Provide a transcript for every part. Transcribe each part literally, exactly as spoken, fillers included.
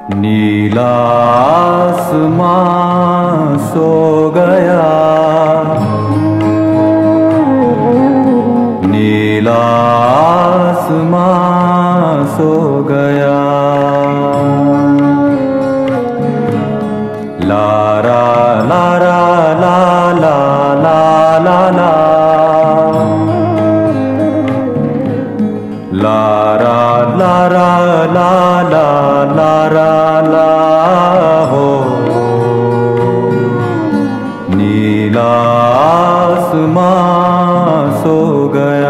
नीला आसमां सो गया, नीला आसमां सो गया। लारा लारा ला ला ला ला ला, लारा लारा ला ला लारा ला हो। नीला आसमां सो गया।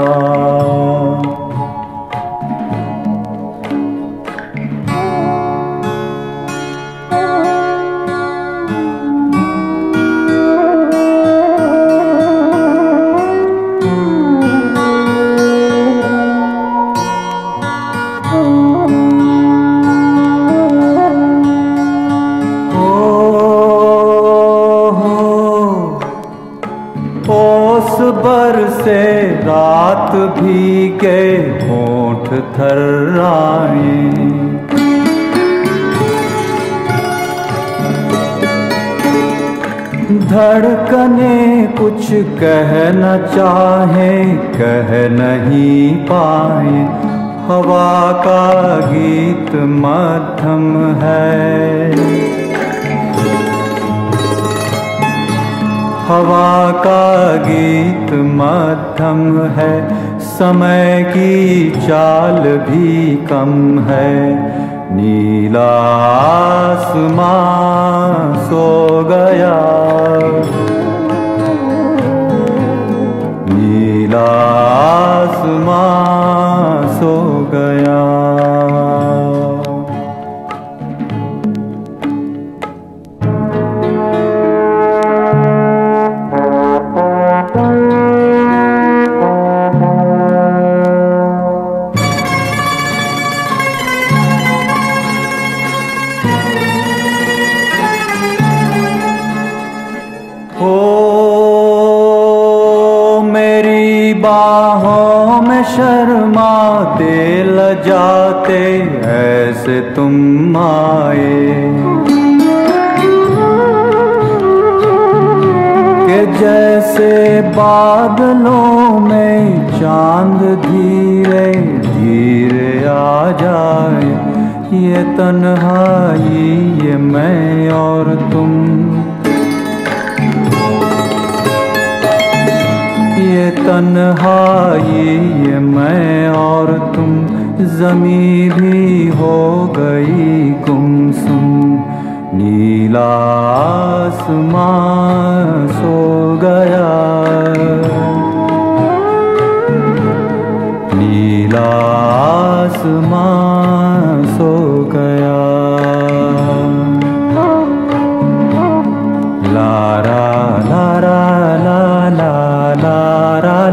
ओस बरसे रात भीगे होंठ थर्राए, धड़कने कुछ कह न चाहे कह नहीं पाए। हवा का गीत मध्यम है, हवा का गीत मध्यम है। समय की चाल भी कम है। नीला आसमां सो गया, नीला आसमां सो गया। ओ मेरी बाहों में शर्माते लजाते ऐसे तुम आए, कि जैसे बादलों में चांद धीरे धीरे आ जाए। ये तन्हाई ये मैं और तुम, ये तन्हाई ये मैं और तुम। ज़मीं भी हो गई गुमसुम। नीला आसमां सो गया, नीला आसमां सो गया। लारा लारा ला ला लारा